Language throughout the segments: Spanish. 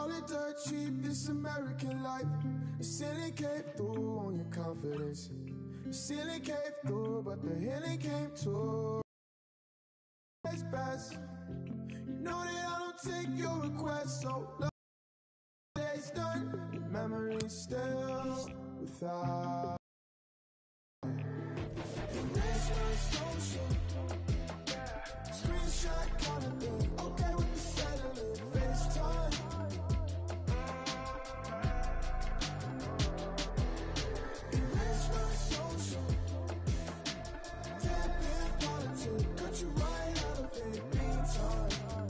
Call it dirt cheap, this American life. The ceiling came through on your confidence. The ceiling came through, but the healing came too. It's best. You know that I don't take your request, so love day's done. Your memory's still without. Erase my social. Screenshot kind of thing. Okay with the settling. FaceTime. Erase my social. Tap in politics. Cut you right out of it. Meantime.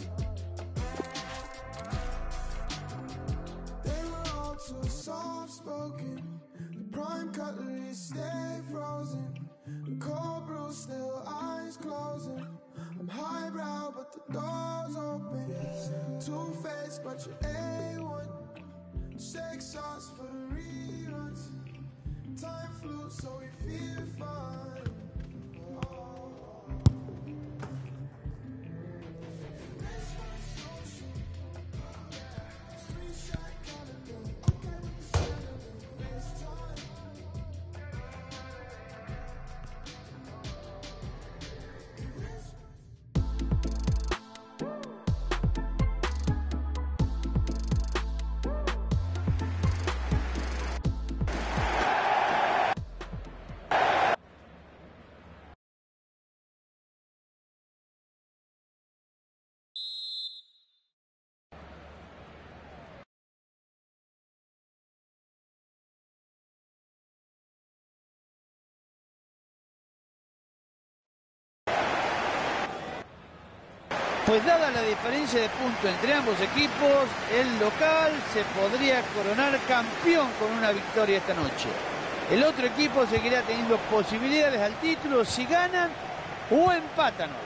They were all too soft-spoken. The prime cutlery stay frozen. The cold brew still eyes closing. I'm highbrow but the door's open. Two-faced but you're A1. Shake sauce for the reruns. Time flew so we feel fine. Erase my social. Screenshot kind of thing. Okay with the settling. FaceTime. Pues dada la diferencia de puntos entre ambos equipos, el local se podría coronar campeón con una victoria esta noche. El otro equipo seguirá teniendo posibilidades al título si ganan o empatan hoy.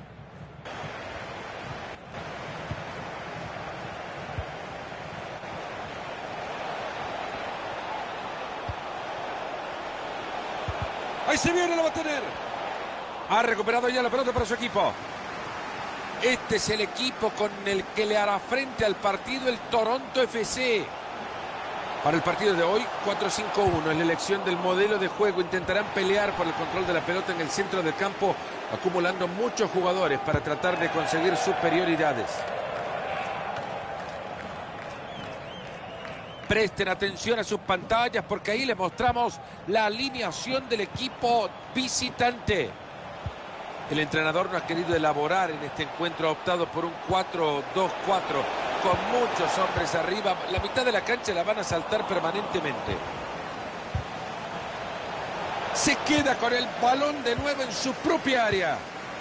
Ahí se viene, lo va a tener. Ha recuperado ya la pelota para su equipo. Este es el equipo con el que le hará frente al partido el Toronto FC. Para el partido de hoy, 4-5-1 es la elección del modelo de juego. Intentarán pelear por el control de la pelota en el centro del campo, acumulando muchos jugadores para tratar de conseguir superioridades. Presten atención a sus pantallas porque ahí les mostramos la alineación del equipo visitante. El entrenador no ha querido elaborar en este encuentro, ha optado por un 4-2-4 con muchos hombres arriba. La mitad de la cancha la van a saltar permanentemente. Se queda con el balón de nuevo en su propia área.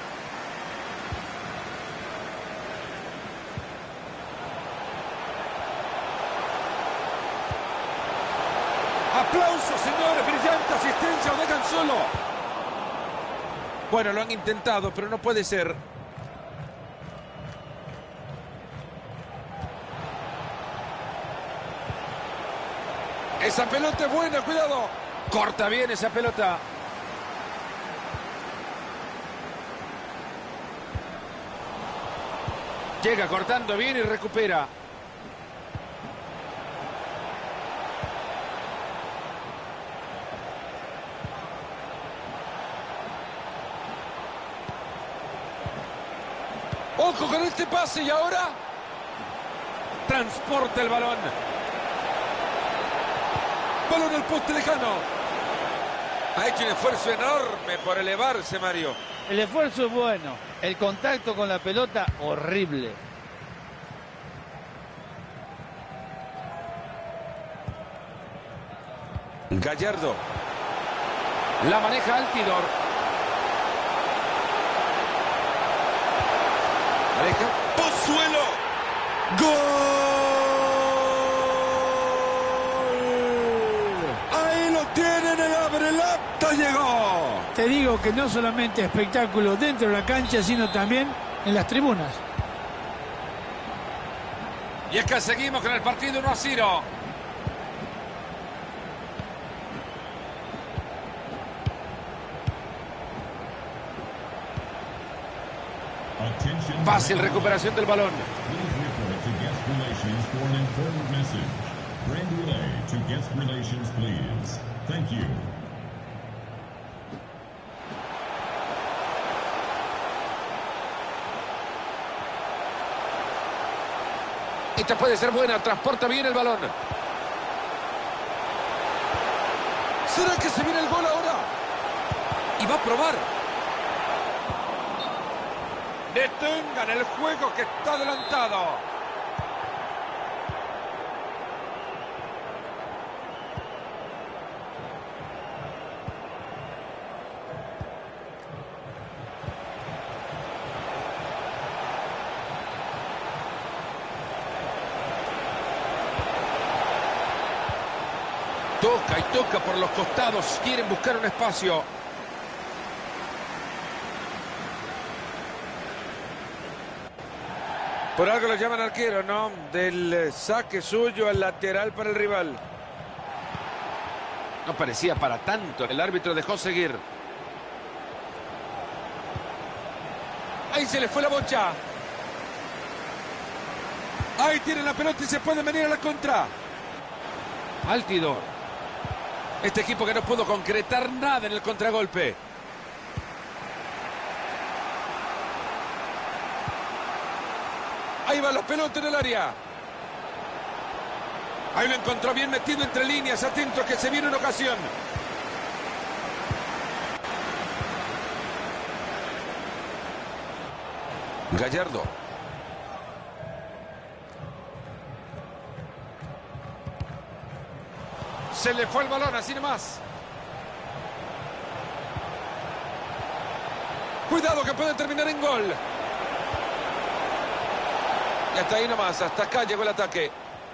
¡Aplausos, señores! ¡Brillante asistencia! ¡Lo dejan solo! Bueno, lo han intentado, pero no puede ser. Esa pelota es buena, cuidado. Corta bien esa pelota. Llega cortando bien y recupera. Ojo con este pase y ahora transporta el balón. Balón al poste lejano. Ha hecho un esfuerzo enorme por elevarse, Mario. El esfuerzo es bueno, el contacto con la pelota horrible. Gallardo. La maneja Altidor. Aleja. Pozuelo. ¡Gol! Ahí lo tienen, el abrelata llegó. Te digo que no solamente espectáculo dentro de la cancha, sino también en las tribunas. Y es que seguimos con el partido 1-0. Fácil recuperación del balón. guest relations, please. Thank you. Esta puede ser buena, transporta bien el balón. ¿Será que se viene el gol ahora? Y va a probar. Detengan el juego que está adelantado. Toca y toca por los costados. Quieren buscar un espacio. Por algo lo llaman arquero, ¿no? Del saque suyo al lateral para el rival. No parecía para tanto. El árbitro dejó seguir. Ahí se le fue la bocha. Ahí tienen la pelota y se pueden venir a la contra. Altidor. Este equipo que no pudo concretar nada en el contragolpe. Ahí va la pelota en el área. Ahí lo encontró bien metido entre líneas. Atento que se viene una ocasión. Gallardo. Se le fue el balón, así nomás. Cuidado que puede terminar en gol. Y hasta ahí nomás, hasta acá llegó el ataque.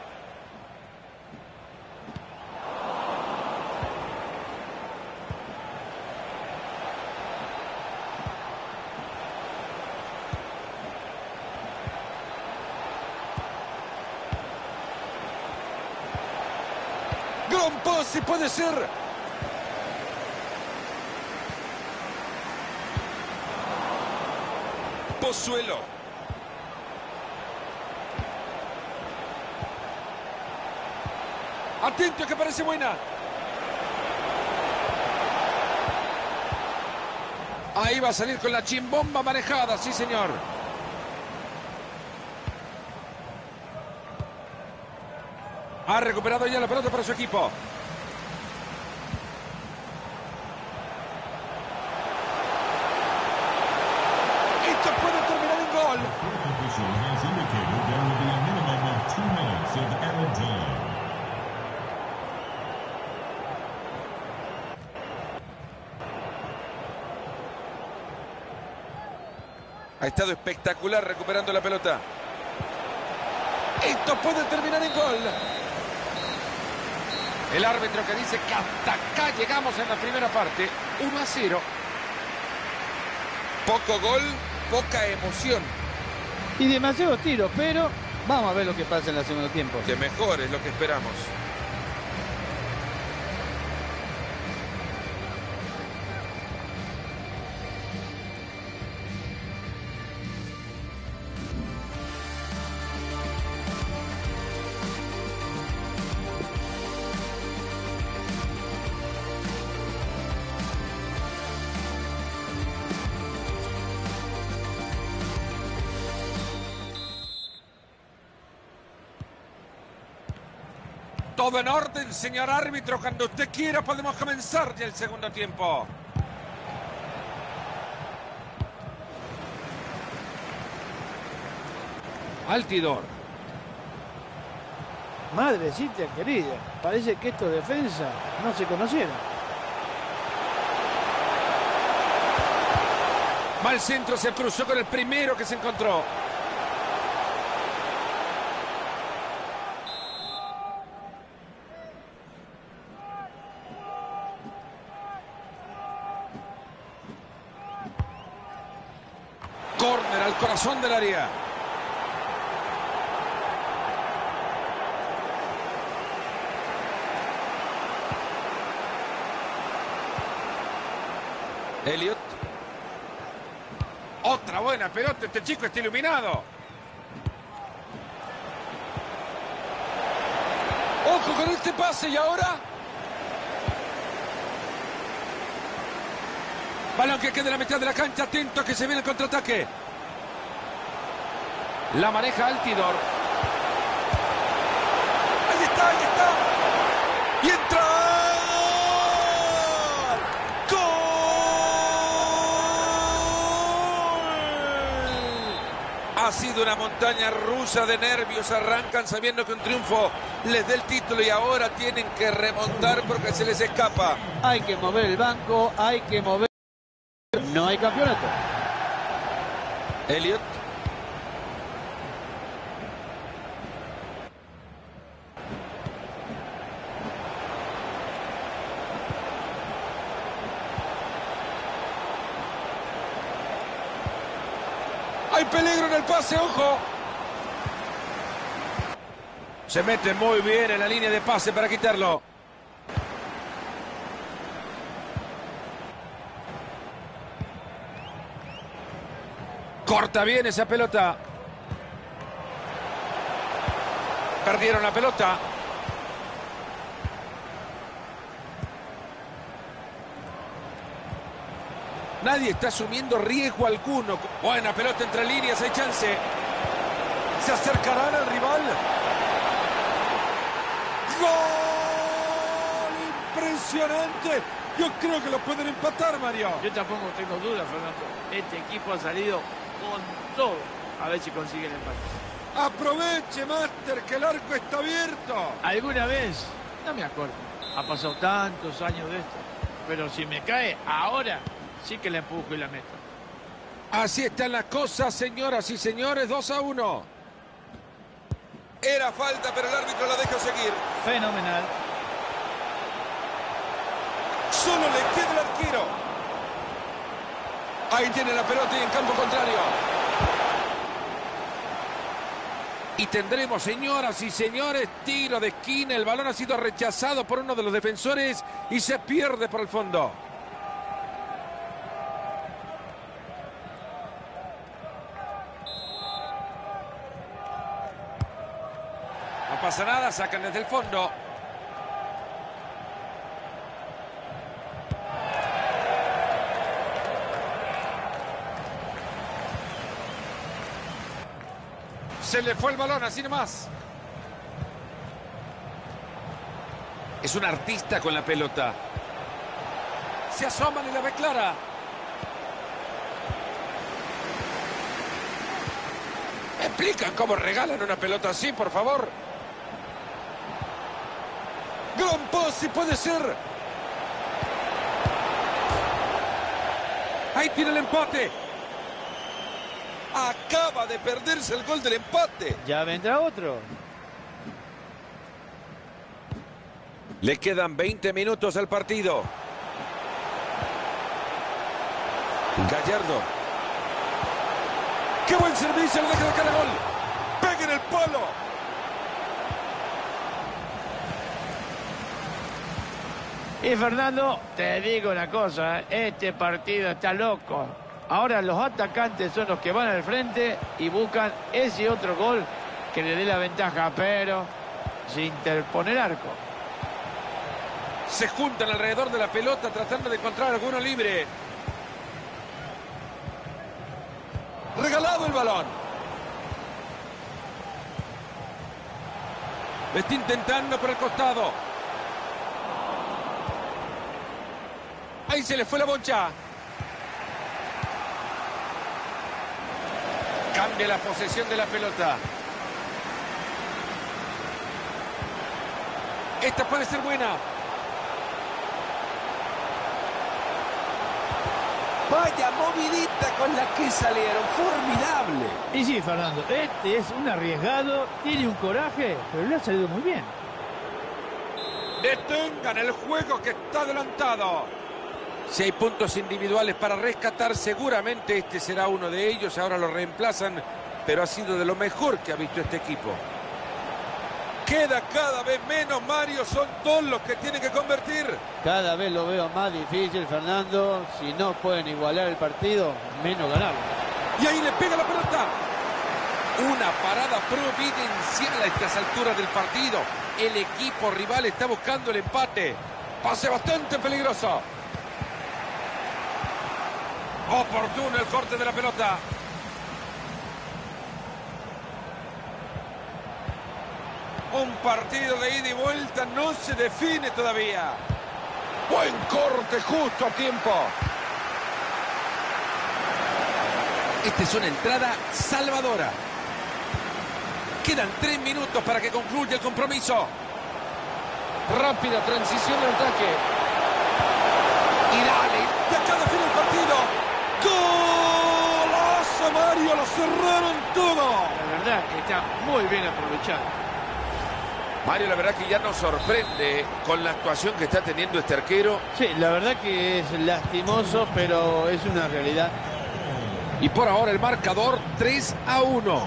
Gran pase, puede ser. Pozuelo. Atento que parece buena. Ahí va a salir con la chimbomba manejada, sí señor. Ha recuperado ya la pelota para su equipo. Esto puede terminar en gol. Official has indicated there will be a minimum of 2 minutes of added time. Ha estado espectacular recuperando la pelota. Esto puede terminar en gol. El árbitro que dice que hasta acá llegamos en la primera parte. 1-0. Poco gol, poca emoción. Y demasiados tiros, pero vamos a ver lo que pasa en el segundo tiempo. Que mejor es lo que esperamos. Todo en orden, señor árbitro. Cuando usted quiera podemos comenzar ya el segundo tiempo. Altidor. Madrecita querida, parece que estos defensas no se conocieron. Mal centro, se cruzó con el primero que se encontró. Córner al corazón del área. Elliot. Otra buena pelota, este chico está iluminado. Ojo con con este pase y ahora... Balón que queda en la mitad de la cancha, atento que se viene el contraataque. La maneja Altidor. Ahí está, ahí está. Y entra. ¡Gol! Ha sido una montaña rusa de nervios. Arrancan sabiendo que un triunfo les dé el título y ahora tienen que remontar porque se les escapa. Hay que mover el banco, hay que mover... No hay campeonato. Elliot. Hay peligro en el pase, ojo. Se mete muy bien en la línea de pase para quitarlo. Corta bien esa pelota. Perdieron la pelota. Nadie está asumiendo riesgo alguno. Buena pelota entre líneas, hay chance. Se acercarán al rival. ¡Gol! ¡Impresionante! Yo creo que lo pueden empatar, Mario. Yo tampoco tengo dudas, Fernando. Este equipo ha salido con todo. A ver si consigue el empate. Aproveche, Master, que el arco está abierto. ¿Alguna vez? No me acuerdo. Ha pasado tantos años de esto. Pero si me cae ahora, sí que la empujo y la meto. Así están las cosas, señoras y señores. 2-1. Era falta, pero el árbitro la deja seguir. Fenomenal. Solo le queda el arquero. Ahí tiene la pelota y en campo contrario. Y tendremos, señoras y señores, tiro de esquina. El balón ha sido rechazado por uno de los defensores y se pierde por el fondo. No pasa nada, sacan desde el fondo. Se le fue el balón, así nomás. Es un artista con la pelota. Se asoman y la ve clara. ¿Me explican cómo regalan una pelota así, por favor? Gran pase, puede ser. Ahí tiene el empate. Acaba de perderse el gol del empate. Ya vendrá otro. Le quedan 20 minutos al partido. Gallardo. ¡Qué buen servicio! Le deja de cada gol. ¡Pega en el palo! Y Fernando, te digo una cosa, este partido está loco. Ahora los atacantes son los que van al frente y buscan ese otro gol que le dé la ventaja, pero sin interpone el arco. Se juntan alrededor de la pelota tratando de encontrar alguno libre. Regalado el balón. Lo está intentando por el costado. Ahí se le fue la bocha. Cambia la posesión de la pelota. Esta puede ser buena. Vaya movidita con la que salieron. Formidable. Y sí, Fernando, este es un arriesgado, tiene un coraje, pero le ha salido muy bien. Detengan el juego que está adelantado. Si hay puntos individuales para rescatar, seguramente este será uno de ellos. Ahora lo reemplazan, pero ha sido de lo mejor que ha visto este equipo. Queda cada vez menos, Mario. Son todos los que tienen que convertir. Cada vez lo veo más difícil, Fernando. Si no pueden igualar el partido, menos ganarlo. Y ahí le pega la pelota. Una parada providencial a estas alturas del partido. el equipo rival está buscando el empate. Pase bastante peligroso. Oportuno el corte de la pelota. Un partido de ida y vuelta no se define todavía. Buen corte justo a tiempo. Esta es una entrada salvadora. Quedan 3 minutos para que concluya el compromiso. Rápida transición al ataque. Y dale, de acá define el partido. ¡Golazo, Mario! ¡Lo cerraron todo! La verdad que está muy bien aprovechado. Mario, la verdad que ya nos sorprende con la actuación que está teniendo este arquero. Sí, la verdad que es lastimoso, pero es una realidad. Y por ahora el marcador 3-1.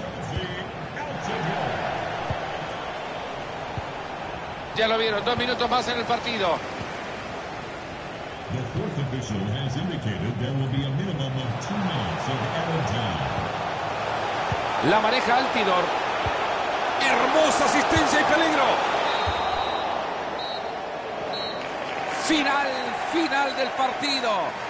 Ya lo vieron, 2 minutos más en el partido. The fourth official has indicated there will be a minimum of 2 minutes of added time. La maneja Altidor. Hermosa asistencia y peligro. Final del partido.